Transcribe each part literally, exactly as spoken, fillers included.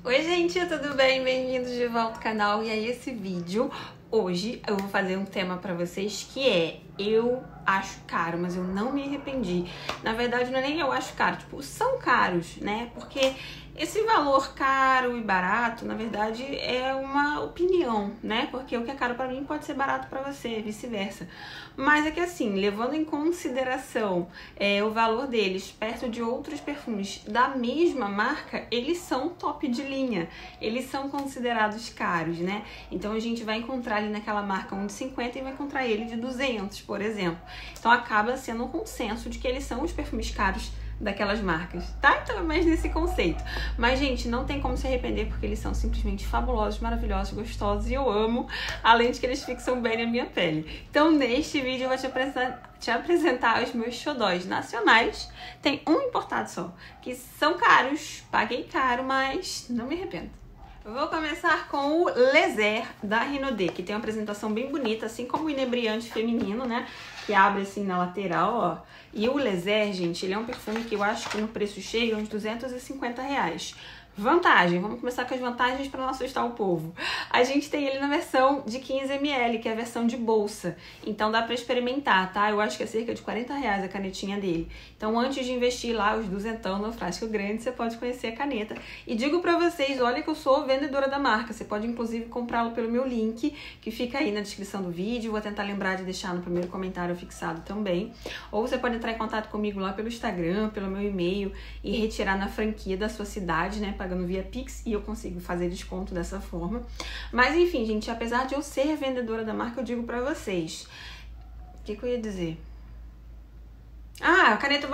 Oi gente, tudo bem? Bem-vindos de volta ao canal. E aí esse vídeo, hoje eu vou fazer um tema pra vocês que é eu acho caro, mas eu não me arrependi. Na verdade não é nem eu acho caro, tipo, são caros, né? Porque esse valor caro e barato, na verdade, é uma opinião, né? Porque o que é caro pra mim pode ser barato pra você, vice-versa. Mas é que assim, levando em consideração é, o valor deles perto de outros perfumes da mesma marca, eles são top de linha. Eles são considerados caros, né? Então a gente vai encontrar ali naquela marca um de cinquenta e vai encontrar ele de duzentos, por exemplo. Então acaba sendo um consenso de que eles são os perfumes caros daquelas marcas, tá? Então é mais nesse conceito. Mas, gente, não tem como se arrepender porque eles são simplesmente fabulosos, maravilhosos, gostosos e eu amo, além de que eles fixam bem na minha pele. Então, neste vídeo eu vou te apresentar, te apresentar os meus xodóis nacionais. Tem um importado só, que são caros, paguei caro, mas não me arrependo. Eu vou começar com o Lezer da Renaudet, que tem uma apresentação bem bonita, assim como o inebriante feminino, né? Que abre assim na lateral, ó. E o Lezer, gente, ele é um perfume que eu acho que no preço cheio é uns duzentos e cinquenta reais. Vantagem, vamos começar com as vantagens para não assustar o povo. A gente tem ele na versão de quinze mililitros, que é a versão de bolsa. Então dá para experimentar, tá? Eu acho que é cerca de quarenta reais a canetinha dele. Então antes de investir lá os duzentão no frasco grande, você pode conhecer a caneta. E digo para vocês, olha que eu sou vendedora da marca. Você pode inclusive comprá-lo pelo meu link, que fica aí na descrição do vídeo. Vou tentar lembrar de deixar no primeiro comentário fixado também. Ou você pode entrar em contato comigo lá pelo Instagram, pelo meu e-mail e retirar na franquia da sua cidade, né? Pagando via Pix e eu consigo fazer desconto dessa forma. Mas enfim, gente, apesar de eu ser vendedora da marca, eu digo pra vocês. O que, que eu ia dizer? Ah, a caneta...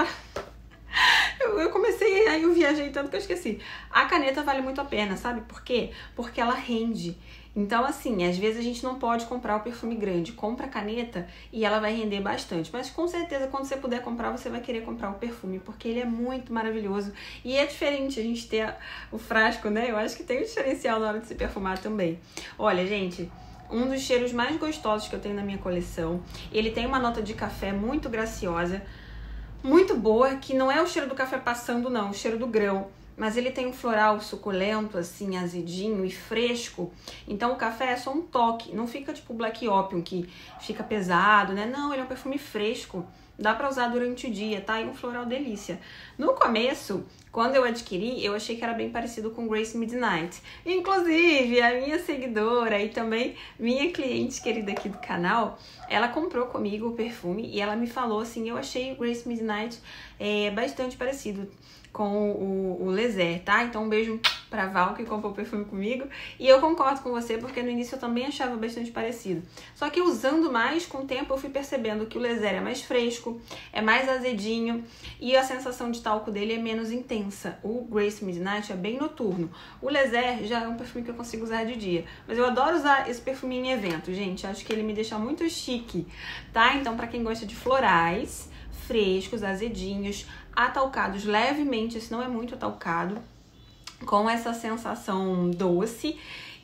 Eu, eu comecei, aí eu viajei tanto que eu esqueci. A caneta vale muito a pena, sabe por quê? Porque ela rende. Então, assim, às vezes a gente não pode comprar o perfume grande. Compra a caneta e ela vai render bastante. Mas com certeza, quando você puder comprar, você vai querer comprar o perfume, porque ele é muito maravilhoso. E é diferente a gente ter o frasco, né? Eu acho que tem um diferencial na hora de se perfumar também. Olha, gente... Um dos cheiros mais gostosos que eu tenho na minha coleção. Ele tem uma nota de café muito graciosa, muito boa, que não é o cheiro do café passando, não, o cheiro do grão. Mas ele tem um floral suculento, assim, azedinho e fresco. Então o café é só um toque, não fica tipo Black Opium, que fica pesado, né? Não, ele é um perfume fresco. Dá pra usar durante o dia, tá? E um floral delícia. No começo, quando eu adquiri, eu achei que era bem parecido com Grace Midnight. Inclusive, a minha seguidora e também minha cliente querida aqui do canal, ela comprou comigo o perfume e ela me falou assim, eu achei o Grace Midnight é, bastante parecido com o, o Lezer, tá? Então um beijo pra Val, que comprou o perfume comigo. E eu concordo com você, porque no início eu também achava bastante parecido. Só que usando mais, com o tempo eu fui percebendo que o Lezer é mais fresco, é mais azedinho e a sensação de talco dele é menos intensa. O Grace Midnight é bem noturno. O Lezer já é um perfume que eu consigo usar de dia. Mas eu adoro usar esse perfume em evento, gente. Acho que ele me deixa muito chique, tá? Então pra quem gosta de florais, frescos, azedinhos, atalcados levemente, esse não é muito atalcado, com essa sensação doce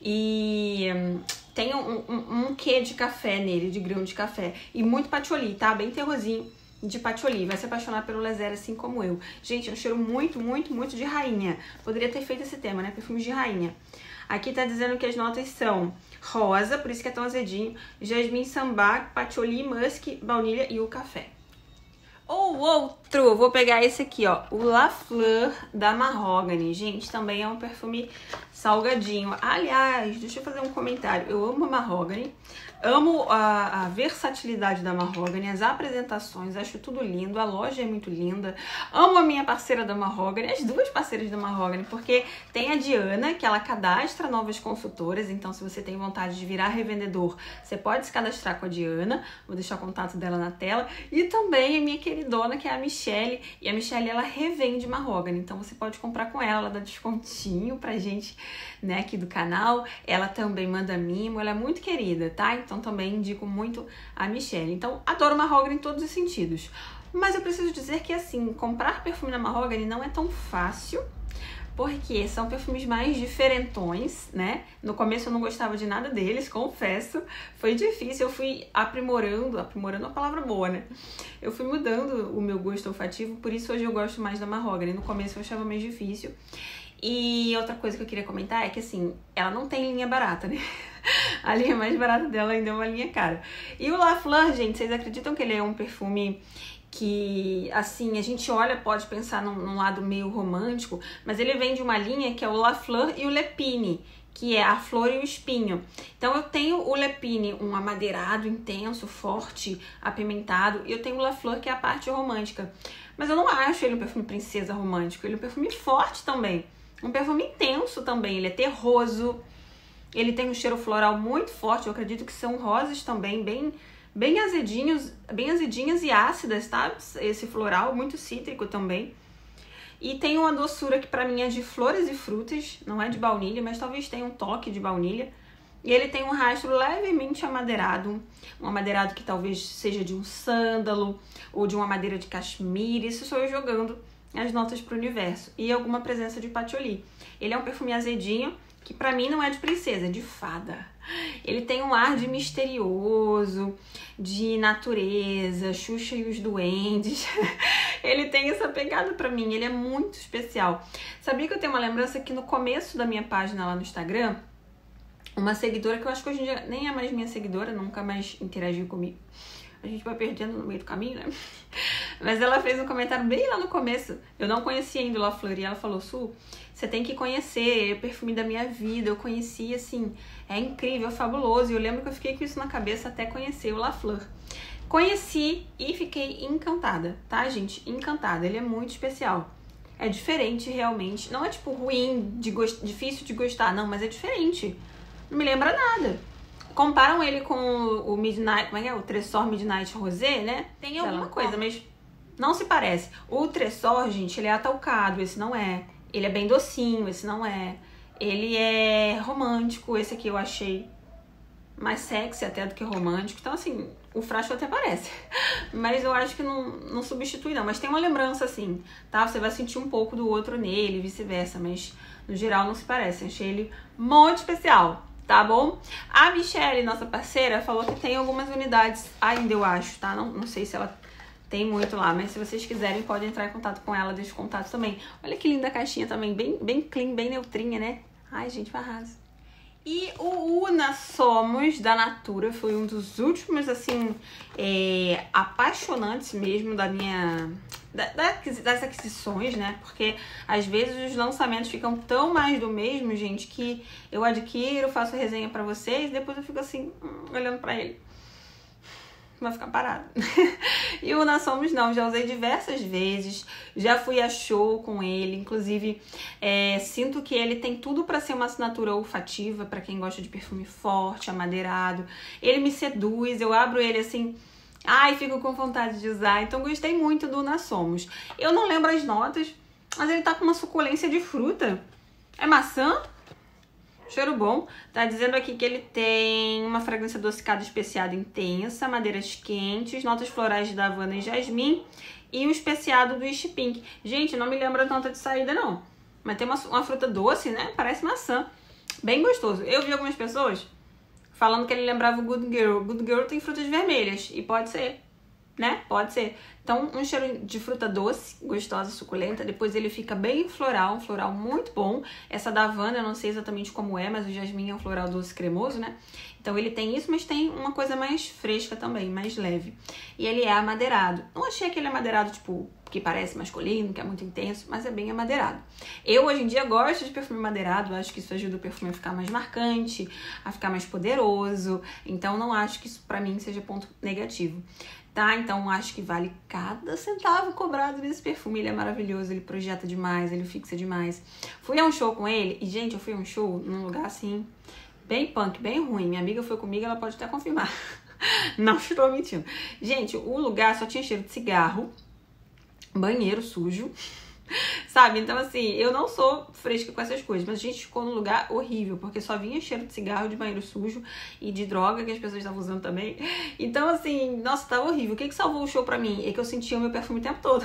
e hum, tem um, um, um quê de café nele, de grão de café, e muito patchouli, tá? Bem terrosinho de patchouli, vai se apaixonar pelo Lezer assim como eu. Gente, é um cheiro muito, muito, muito de rainha. Poderia ter feito esse tema, né? Perfumes de rainha. Aqui tá dizendo que as notas são rosa, por isso que é tão azedinho, jasmim, sambac, patchouli, musk, baunilha e o café. Ou outro, vou pegar esse aqui, ó, o La Fleur da Mahogany. Gente, também é um perfume salgadinho. Aliás, deixa eu fazer um comentário. Eu amo a Mahogany, amo a, a versatilidade da Mahogany, as apresentações, acho tudo lindo, a loja é muito linda. Amo a minha parceira da Mahogany, as duas parceiras da Mahogany, porque tem a Diana, que ela cadastra novas consultoras, então se você tem vontade de virar revendedor, você pode se cadastrar com a Diana, vou deixar o contato dela na tela, e também a minha queridona, que é a Michelle, e a Michelle, ela revende Mahogany, então você pode comprar com ela, ela dá descontinho pra gente, né, aqui do canal, ela também manda mimo, ela é muito querida, tá? Então também indico muito a Michelle. Então adoro Mahogany em todos os sentidos. Mas eu preciso dizer que assim, comprar perfume na Mahogany não é tão fácil, porque são perfumes mais diferentões, né? No começo eu não gostava de nada deles, confesso. Foi difícil, eu fui aprimorando, aprimorando é uma palavra boa, né? Eu fui mudando o meu gosto olfativo, por isso hoje eu gosto mais da Mahogany. No começo eu achava meio difícil. E outra coisa que eu queria comentar é que, assim, ela não tem linha barata, né? A linha mais barata dela ainda é uma linha cara. E o La Fleur, gente, vocês acreditam que ele é um perfume que, assim, a gente olha, pode pensar num, num lado meio romântico, mas ele vem de uma linha que é o La Fleur e o L'Épine, que é a flor e o espinho. Então eu tenho o L'Épine, um amadeirado, intenso, forte, apimentado, e eu tenho o La Fleur, que é a parte romântica. Mas eu não acho ele um perfume princesa romântico, ele é um perfume forte também, um perfume intenso também, ele é terroso, ele tem um cheiro floral muito forte, eu acredito que são rosas também, bem, bem azedinhos, bem azedinhas e ácidas, tá? Esse floral, muito cítrico também. E tem uma doçura que pra mim é de flores e frutas, não é de baunilha, mas talvez tenha um toque de baunilha. E ele tem um rastro levemente amadeirado, um amadeirado que talvez seja de um sândalo ou de uma madeira de cachemire. Isso sou eu jogando as notas pro universo. E alguma presença de patchouli. Ele é um perfume azedinho, que pra mim não é de princesa, é de fada. Ele tem um ar de misterioso, de natureza, Xuxa e os duendes. Ele tem essa pegada pra mim, ele é muito especial. Sabia que eu tenho uma lembrança que no começo da minha página lá no Instagram, uma seguidora, que eu acho que hoje em dia nem é mais minha seguidora, nunca mais interagiu comigo. A gente vai perdendo no meio do caminho, né? Mas ela fez um comentário bem lá no começo. Eu não conhecia ainda o La Fleur e ela falou: Su, você tem que conhecer, é o perfume da minha vida. Eu conheci, assim, é incrível, é fabuloso. E eu lembro que eu fiquei com isso na cabeça até conhecer o La Fleur. Conheci e fiquei encantada, tá, gente? Encantada. Ele é muito especial. É diferente, realmente. Não é, tipo, ruim, de gost... difícil de gostar, não, mas é diferente. Não me lembra nada. Comparam ele com o Midnight, como é que é? O Tresor Midnight Rosé, né? Tem alguma coisa, mas não se parece. O Tresor, gente, ele é atalcado, esse não é. Ele é bem docinho, esse não é. Ele é romântico, esse aqui eu achei mais sexy até do que romântico. Então, assim, o frasco até parece. Mas eu acho que não, não substitui, não. Mas tem uma lembrança, assim, tá? Você vai sentir um pouco do outro nele, vice-versa. Mas, no geral, não se parece. Achei ele muito especial. Tá bom? A Michelle, nossa parceira, falou que tem algumas unidades ainda, eu acho, tá? Não, não sei se ela tem muito lá, mas se vocês quiserem, podem entrar em contato com ela, deixa o contato também. Olha que linda a caixinha também, bem, bem clean, bem neutrinha, né? Ai, gente, arrasa. E o Una Somos, da Natura, foi um dos últimos, assim, é, apaixonantes mesmo da minha... Da, das aquisições, né? Porque às vezes os lançamentos ficam tão mais do mesmo, gente, que eu adquiro, faço resenha pra vocês, depois eu fico assim, hum, olhando pra ele. Vai ficar parado. E o Una Somos não, já usei diversas vezes, já fui a show com ele, inclusive é, sinto que ele tem tudo pra ser uma assinatura olfativa, pra quem gosta de perfume forte, amadeirado. Ele me seduz, eu abro ele assim... Ai, fico com vontade de usar. Então, gostei muito do Una Somos. Eu não lembro as notas, mas ele tá com uma suculência de fruta. É maçã? Cheiro bom. Tá dizendo aqui que ele tem uma fragrância adocicada especiada intensa, madeiras quentes, notas florais de Havana e jasmim e o especiado do Ishi Pink. Gente, não me lembra a nota de saída, não. Mas tem uma, uma fruta doce, né? Parece maçã. Bem gostoso. Eu vi algumas pessoas falando que ele lembrava o Good Girl. Good Girl tem frutas vermelhas. E pode ser, né? Pode ser. Então, um cheiro de fruta doce, gostosa, suculenta. Depois ele fica bem floral, um floral muito bom. Essa da Havana, eu não sei exatamente como é, mas o jasmim é um floral doce cremoso, né? Então ele tem isso, mas tem uma coisa mais fresca também, mais leve. E ele é amadeirado. Não achei aquele amadeirado, tipo, que parece masculino, que é muito intenso, mas é bem amadeirado. Eu, hoje em dia, gosto de perfume madeirado. Acho que isso ajuda o perfume a ficar mais marcante, a ficar mais poderoso. Então, não acho que isso, pra mim, seja ponto negativo. Tá? Então, acho que vale cada centavo cobrado nesse perfume. Ele é maravilhoso, ele projeta demais, ele fixa demais. Fui a um show com ele e, gente, eu fui a um show num lugar, assim, bem punk, bem ruim. Minha amiga foi comigo, ela pode até confirmar. Não estou mentindo. Gente, o lugar só tinha cheiro de cigarro, banheiro sujo, sabe? Então, assim, eu não sou fresca com essas coisas, mas a gente ficou num lugar horrível, porque só vinha cheiro de cigarro, de banheiro sujo e de droga que as pessoas estavam usando também. Então, assim, nossa, tava horrível. O que que salvou o show pra mim? É que eu sentia o meu perfume o tempo todo.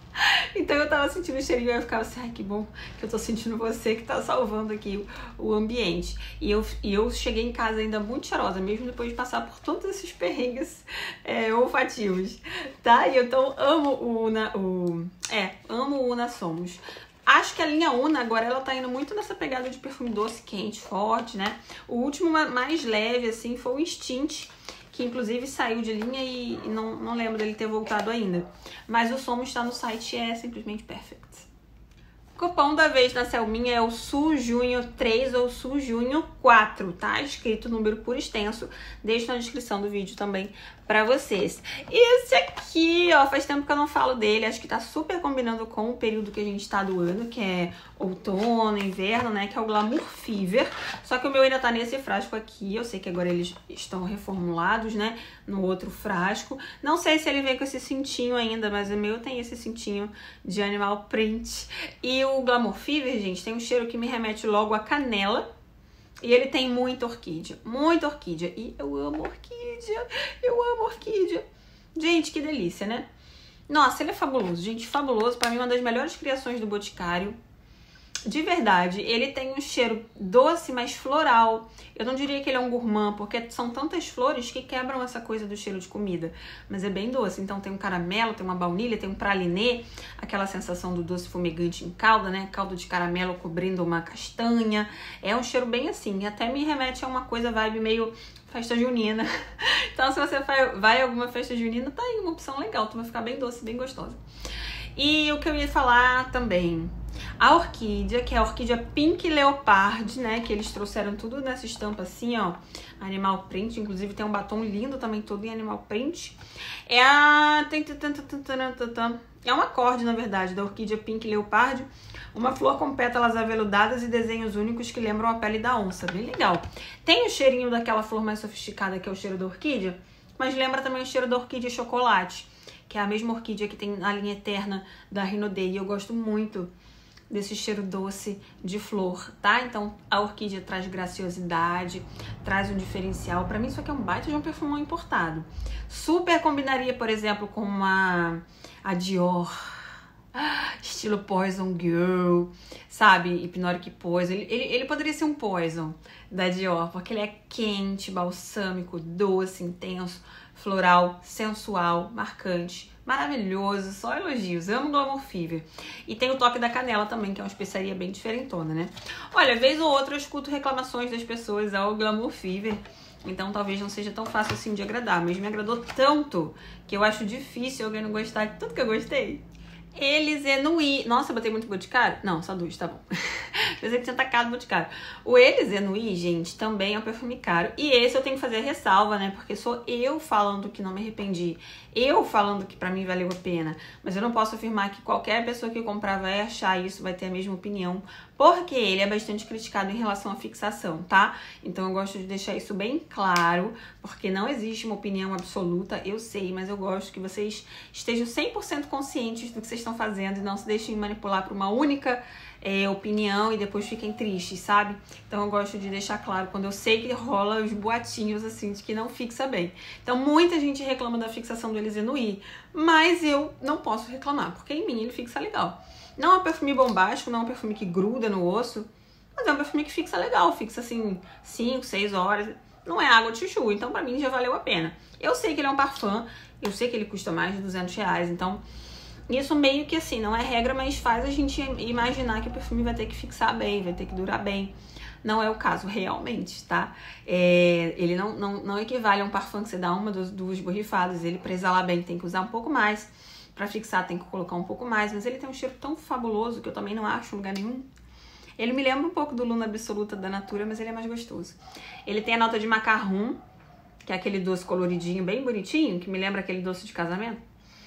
Então eu tava sentindo o cheirinho e eu ficava assim, ai, que bom que eu tô sentindo você que tá salvando aqui o, o ambiente. E eu, e eu cheguei em casa ainda muito cheirosa, mesmo depois de passar por todos esses perrengues é, olfativos, tá? E eu então amo o Una, o, é, amo o Una Somos. Acho que a linha Una agora ela tá indo muito nessa pegada de perfume doce, quente, forte, né? O último mais leve, assim, foi o Instinct, que inclusive saiu de linha e não, não lembro dele ter voltado ainda. Mas o som está no site e é simplesmente perfect. O cupom da vez na Selminha é o SUJUNHO três ou SUJUNHO quatro, tá? Escrito número por extenso. Deixo na descrição do vídeo também pra vocês. E esse aqui, ó, faz tempo que eu não falo dele. Acho que tá super combinando com o período que a gente tá do ano, que é outono, inverno, né? Que é o Glamour Fever. Só que o meu ainda tá nesse frasco aqui. Eu sei que agora eles estão reformulados, né? No outro frasco. Não sei se ele vem com esse cintinho ainda, mas o meu tem esse cintinho de animal print. E o Glamour Fever, gente, tem um cheiro que me remete logo a canela. E ele tem muita orquídea, muita orquídea. E eu amo orquídea, eu amo orquídea. Gente, que delícia, né? Nossa, ele é fabuloso, gente, fabuloso. Pra mim, uma das melhores criações do Boticário. De verdade, ele tem um cheiro doce, mas floral. Eu não diria que ele é um gourmand, porque são tantas flores que quebram essa coisa do cheiro de comida. Mas é bem doce, então tem um caramelo, tem uma baunilha, tem um pralinê, aquela sensação do doce fumegante em calda, né? Caldo de caramelo cobrindo uma castanha. É um cheiro bem assim, e até me remete a uma coisa vibe meio festa junina. Então se você vai a alguma festa junina, tá aí uma opção legal, tu vai ficar bem doce, bem gostosa. E o que eu ia falar também... A orquídea, que é a orquídea Pink Leopard, né? Que eles trouxeram tudo nessa estampa assim, ó. Animal print, inclusive tem um batom lindo também, todo em animal print. É a... É um acorde, na verdade, da orquídea Pink Leopard. Uma flor com pétalas aveludadas e desenhos únicos que lembram a pele da onça. Bem legal. Tem o cheirinho daquela flor mais sofisticada, que é o cheiro da orquídea. Mas lembra também o cheiro da orquídea chocolate, que é a mesma orquídea que tem na linha Eterna da Rinodei. E eu gosto muito desse cheiro doce de flor, tá? Então, a orquídea traz graciosidade, traz um diferencial. Pra mim, isso aqui é um baita de um perfumão importado. Super combinaria, por exemplo, com uma a Dior, estilo Poison Girl, sabe? Hypnotic Poison. Ele, ele, ele poderia ser um Poison da Dior, porque ele é quente, balsâmico, doce, intenso, floral, sensual, marcante, maravilhoso, só elogios. Amo o Glamour Fever. E tem o toque da canela também, que é uma especiaria bem diferentona, né? Olha, vez ou outra eu escuto reclamações das pessoas ao Glamour Fever, então talvez não seja tão fácil assim de agradar, mas me agradou tanto que eu acho difícil alguém não gostar de tudo que eu gostei. Elize-Nui. Nossa, eu botei muito Boticário? Não, só dois, tá bom. Pensei que tinha tacado Boticário. O Elize-Nui, gente, também é um perfume caro. E esse eu tenho que fazer a ressalva, né? Porque sou eu falando que não me arrependi. Eu falando que pra mim valeu a pena. Mas eu não posso afirmar que qualquer pessoa que comprar vai achar isso, vai ter a mesma opinião. Porque ele é bastante criticado em relação à fixação, tá? Então eu gosto de deixar isso bem claro. Porque não existe uma opinião absoluta, eu sei. Mas eu gosto que vocês estejam cem por cento conscientes do que vocês estão fazendo e não se deixem manipular por uma única é, opinião e depois fiquem tristes, sabe? Então eu gosto de deixar claro quando eu sei que rola os boatinhos assim de que não fixa bem. Então muita gente reclama da fixação do Elize-Nui, mas eu não posso reclamar, porque em mim ele fixa legal. Não é um perfume bombástico, não é um perfume que gruda no osso, mas é um perfume que fixa legal, fixa assim cinco, seis horas. Não é água de chuchu, então pra mim já valeu a pena. Eu sei que ele é um parfum, eu sei que ele custa mais de duzentos reais, então isso meio que assim, não é regra, mas faz a gente imaginar que o perfume vai ter que fixar bem, vai ter que durar bem. Não é o caso realmente, tá? É, ele não, não, não equivale a um parfum que você dá uma, duas, duas borrifadas. Ele, pra exalar bem, tem que usar um pouco mais. Pra fixar, tem que colocar um pouco mais. Mas ele tem um cheiro tão fabuloso que eu também não acho em lugar nenhum. Ele me lembra um pouco do Luna Absoluta da Natura, mas ele é mais gostoso. Ele tem a nota de macarrão, que é aquele doce coloridinho, bem bonitinho, que me lembra aquele doce de casamento.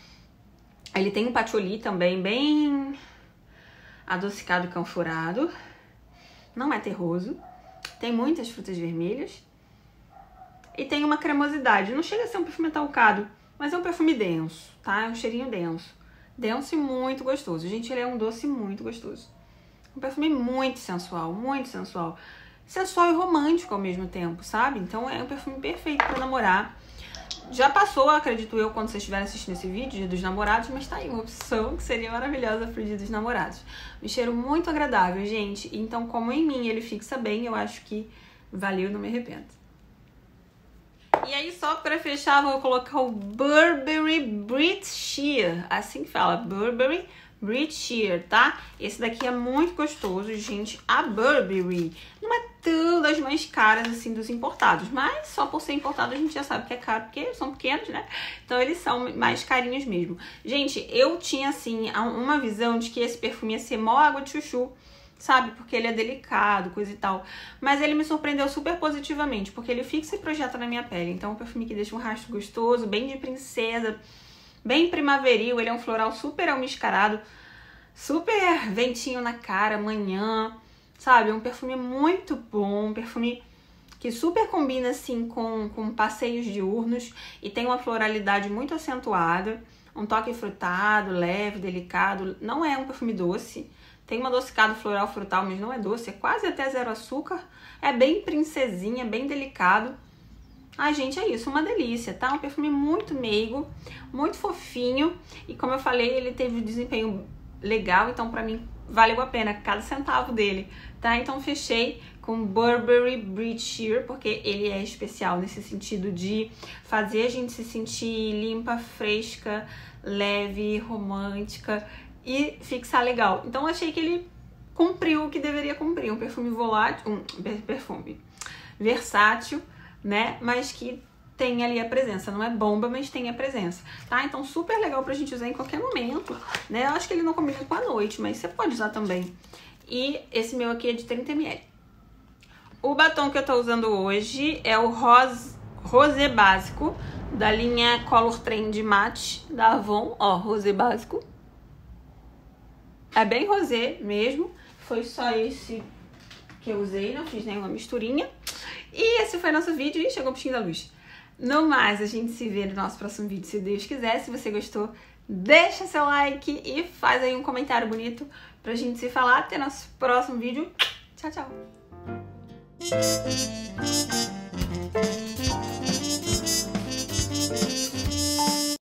Ele tem um patchouli também, bem adocicado e canforado. Não é terroso. Tem muitas frutas vermelhas. E tem uma cremosidade. Não chega a ser um perfume talcado, mas é um perfume denso, tá? É um cheirinho denso. Denso e muito gostoso. Gente, ele é um doce muito gostoso. Um perfume muito sensual, muito sensual. Sensual e romântico ao mesmo tempo, sabe? Então é um perfume perfeito pra namorar. Já passou, acredito eu, quando vocês estiverem assistindo esse vídeo, Dia dos Namorados, mas tá aí uma opção que seria maravilhosa pro Dia dos Namorados. Um cheiro muito agradável, gente. Então, como em mim ele fixa bem, eu acho que valeu, não me arrependo. E aí, só pra fechar, vou colocar o Burberry Brit Sheer. Assim que fala, Burberry Breathe Sheer, tá? Esse daqui é muito gostoso, gente. A Burberry não é tão das mais caras, assim, dos importados. Mas só por ser importado a gente já sabe que é caro, porque eles são pequenos, né? Então eles são mais carinhos mesmo. Gente, eu tinha, assim, uma visão de que esse perfume ia ser mó água de chuchu, sabe? Porque ele é delicado, coisa e tal. Mas ele me surpreendeu super positivamente, porque ele fixa e projeta na minha pele. Então é um perfume que deixa um rastro gostoso, bem de princesa, bem primaveril. Ele é um floral super almiscarado, super ventinho na cara, manhã, sabe? É um perfume muito bom, um perfume que super combina, assim, com, com passeios diurnos e tem uma floralidade muito acentuada, um toque frutado, leve, delicado. Não é um perfume doce. Tem um adocicado floral frutal, mas não é doce, é quase até zero açúcar. É bem princesinha, bem delicado. Ai, gente, é isso, uma delícia, tá? Um perfume muito meigo, muito fofinho. E como eu falei, ele teve um desempenho legal, então pra mim valeu a pena cada centavo dele, tá? Então fechei com Burberry Breathe Sheer, porque ele é especial nesse sentido de fazer a gente se sentir limpa, fresca, leve, romântica e fixar legal. Então achei que ele cumpriu o que deveria cumprir. Um perfume volátil, um perfume versátil, né? Mas que tem ali a presença. Não é bomba, mas tem a presença, tá? Então super legal pra gente usar em qualquer momento, né? Eu acho que ele não combina com a noite, mas você pode usar também. E esse meu aqui é de trinta mililitros. O batom que eu tô usando hoje é o Rose, Rosé Básico, da linha Color Trend Matte da Avon. Ó, Rosé Básico. É bem rosé mesmo, foi só esse que eu usei, não fiz nenhuma misturinha. E esse foi nosso vídeo e chegou o piscinho da luz. No mais, a gente se vê no nosso próximo vídeo, se Deus quiser. Se você gostou, deixa seu like e faz aí um comentário bonito pra gente se falar. Até nosso próximo vídeo. Tchau, tchau.